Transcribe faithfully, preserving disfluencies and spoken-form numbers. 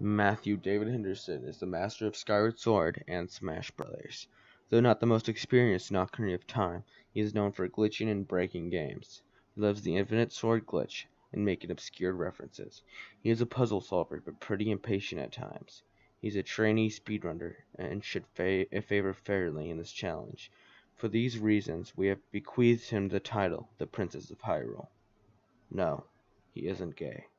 Matthew David Henderson is the master of Skyward Sword and Smash Brothers. Though not the most experienced in Ocarina of Time, he is known for glitching and breaking games. He loves the infinite sword glitch and making obscure references. He is a puzzle solver, but pretty impatient at times. He's a trainee speedrunner and should fa favor fairly in this challenge. For these reasons, we have bequeathed him the title, the Princess of Hyrule. No, he isn't gay.